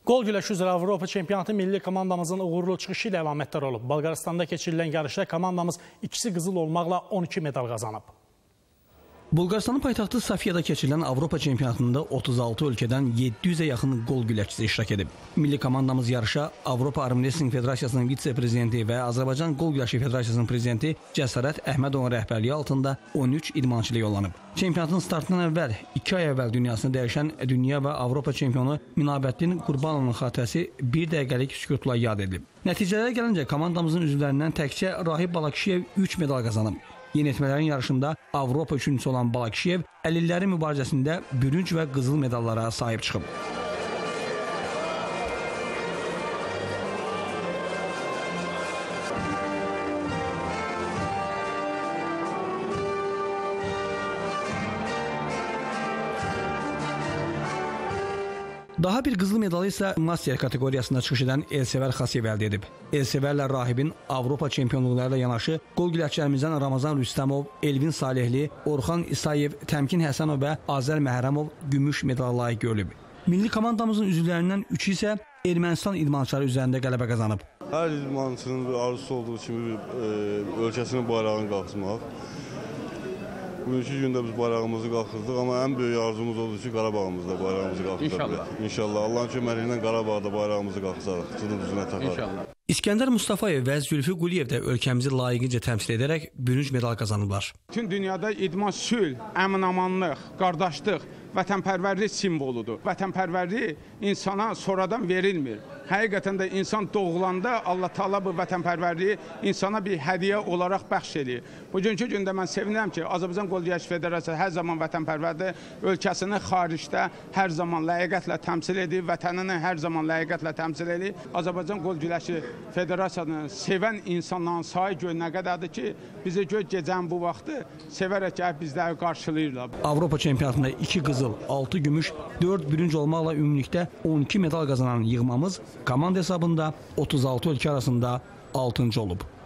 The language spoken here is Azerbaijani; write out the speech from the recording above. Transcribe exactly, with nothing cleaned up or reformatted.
Qol güləşi üzrə Avropa çempionatı milli komandamızın uğurlu çıxışı ilə əlamətdar olub. Bolqarıstanda keçirilən yarışda komandamız ikisi qızıl olmaqla on iki medal qazanıb. Bolqarıstanın paytaxtı Sofiyada keçirilən Avropa çempionatında otuz altı ölkədən yeddi yüzə yaxın qol güləşçisi iştirak edib. Milli komandamız yarışa Avropa Arm Wrestling Federasiyasının vitse-prezidenti və Azərbaycan Qol Güləşi Federasiyasının prezidenti Cəsarət Əhmədovun rəhbərliyi altında on üç idmançı ilə yollanıb. Çempionatın startından əvvəl iki ay əvvəl dünyasını dəyişən dünya və Avropa çempionu Minabəddin Qurbanovun xatirəsi bir dəqiqəlik sükutla yad edilib. Nəticələrə gəlincə komandamızın üzvlərindən təkcə Rahib Balakişiyev üç medal qazanıb. Yeniyetmələrin yarışında Avropa üçüncüsü olan Balakişiyev əlillərin mübarizəsində bürünc və qızıl medallara sahib çıxıb. Daha bir qızıl medalı isə master kateqoriyasında çıxış edən Elsevər Xasiyev əldə edib. Elsevərlə Rahibin Avropa çempionluqlarıyla yanaşı qol güləşçilərimizdən Ramazan Rüstəmov, Elvin Salihli, Orxan İsayev, Təmkin Həsənov və Azər Məhərəmov gümüş medala layiq görülüb. Milli komandamızın üzvlərindən üçü isə Ermənistan idmançıları üzərində qələbə qazanıb. Hər idmançının arzusu olduğu kimi e, ölkəsinin bayrağını qalxızmaq. Bugünkü gündə biz bayrağımızı qalxızdıq, amma ən böyük arzumuz oldu ki, Qarabağımızda bayrağımızı qalxızdıq. İnşallah. İnşallah. Allahın köməliyi ilə Qarabağda bayrağımızı qalxızarıq, cının düzünə taxarıq. İnşallah. İskəndər Mustafayev və Zülfü Quliyev də ölkəmizi layiqincə təmsil edərək bürünc medal qazanıblar. Bütün dünyada idman sülh, əmin-amanlıq, qardaşlıq, vətənpərvərlik simvoludur. Vətənpərvərlik insana sonradan verilmir. Həqiqətən də insan doğulanda Allah Taala bu vətənpərvərliyi insana bir hədiyyə olaraq bəxş edir. Bugünkü gündə mən sevinirəm ki, Azərbaycan Qol Güləşi Federasiyası hər zaman vətənpərvərdir, ölkəsini xaricdə hər zaman layiqətlə təmsil edir, vətənini hər zaman layiqətlə təmsil edir. Azərbaycan Qol Güləşi Federasiyasını sevən insanların sayı gör nə qədərdir ki, bizi gör gecənin bu vaxtı sevərək gəlib bizləri qarşılayırlar. Avropa çempionatında iki qızıl, altı gümüş, dörd bürünc olmaqla ümumilikdə on iki medal qazanan yığmamız komanda hesabında otuz altı ölkə arasında altıncı olub.